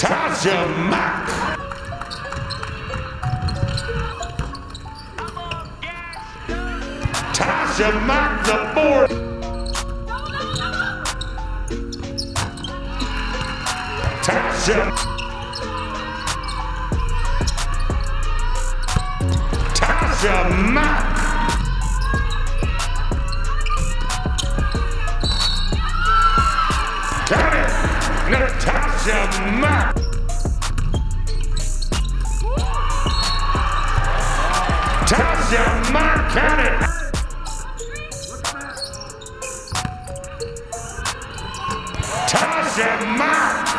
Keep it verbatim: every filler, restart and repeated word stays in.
Natasha Mack. Tasha Mack the board. Tasha. Tasha Mack. Got it. Natasha Mack. Tasha Mack got it. Tasha Mack.